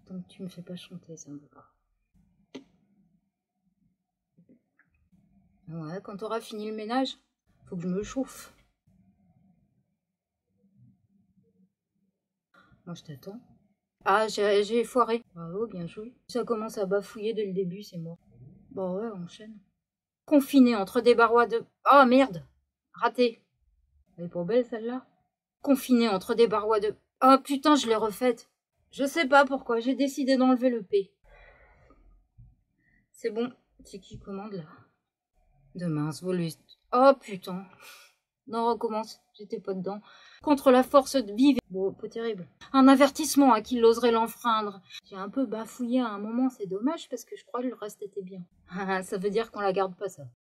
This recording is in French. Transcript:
Tant que tu me fais pas chanter, ça me va. Ouais, quand t'auras fini le ménage, faut que je me chauffe. Moi, je t'attends. Ah, j'ai foiré. Bravo, bien joué. Ça commence à bafouiller dès le début, c'est mort. Bon, ouais, on enchaîne. Confiné entre des barrois de... Oh, merde. Raté. Elle est pas belle, celle-là. Confiné entre des barrois de... Oh, putain, je l'ai refaite. Je sais pas pourquoi, j'ai décidé d'enlever le P. C'est bon. C'est qui commande, là? De mince, Volus. Oh, putain. Non, recommence. J'étais pas dedans. Contre la force de vivre. Bon, pas terrible. Un avertissement à qui l'oserait l'enfreindre. J'ai un peu bafouillé à un moment, c'est dommage parce que je crois que le reste était bien. Ça veut dire qu'on la garde pas, ça.